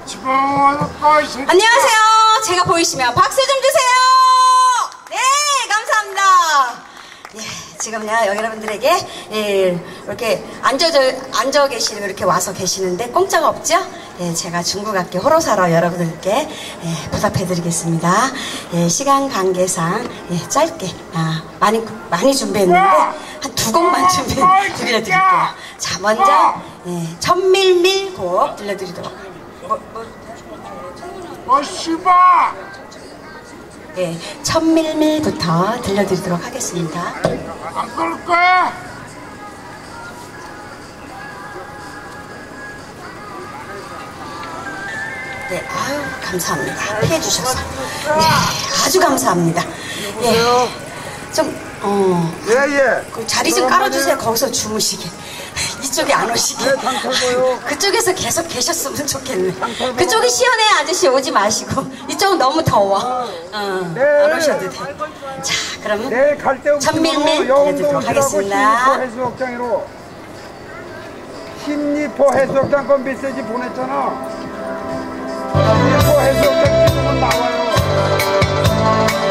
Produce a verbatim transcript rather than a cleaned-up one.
안녕하세요. 제가 보이시면 박수 좀 주세요. 네, 감사합니다. 예, 지금요 여러분들에게 예, 이렇게 앉아 앉아 계시고 이렇게 와서 계시는데 공짜가 없죠? 예, 제가 중국악기 호로사로 여러분들께 예, 보답해드리겠습니다. 예, 시간 관계상 예, 짧게 아, 많이 많이 준비했는데 한 두 곡만 준비해 들려드릴게요. 자, 먼저 예, 천밀밀 곡 들려드리도록. 뭐, 뭐, 뭐 씨바! 예, 천밀밀부터 들려드리도록 하겠습니다. 안 끌 거야? 네, 아유, 감사합니다. 피해주셔서. 네, 아주 감사합니다. 예, 좀, 어. 예, 예. 그 자리 좀 깔아주세요. 거기서 주무시게. 이쪽에 안 오시게. 네, 당털고요. 그쪽에서 계속 계셨으면 좋겠네. 그쪽이 시원해, 아저씨 오지 마시고. 이쪽은 너무 더워. 어, 네. 안 오셔도 돼. 자, 그러면. 내일 갈데 없이 천밀밀 영도 들려드리도록 오시라고 하겠습니다. 신리포 해수욕장으로. 신리포 해수욕장 건 메시지 보냈잖아. 신리포 해수욕장 찍으면 나와요.